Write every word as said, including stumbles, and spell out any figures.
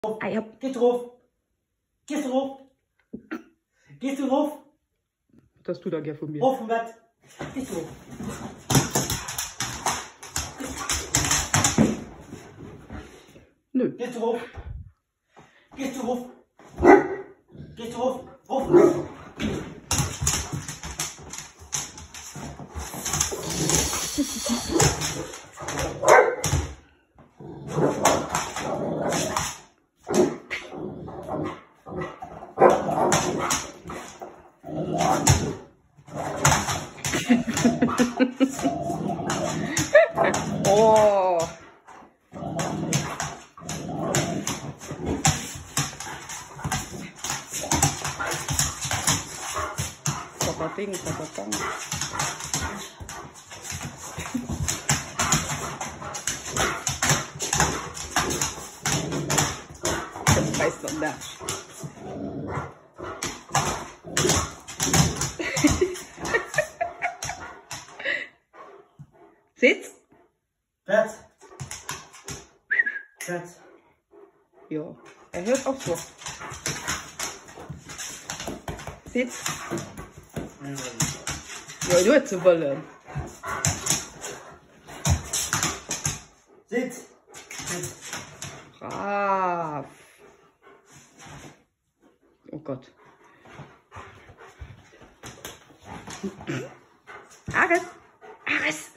Ah, ja. Gehst du rauf? Gehst du rauf? Gehst du rauf? Das tut er gerne von mir. Rauf vom Bett. Gehst du rauf? Nö. Gehst du rauf? Gehst du rauf? Gehst du rauf? Rauf! Oh. Papa Ding, Papa Ding. Das weiß man da. Sitz? Bett. Bett. Ja, er hört auch so. Sitz? Ja, nur zu wollen. Sitz. Sitz. Brav. Oh Gott. Ares. Ares.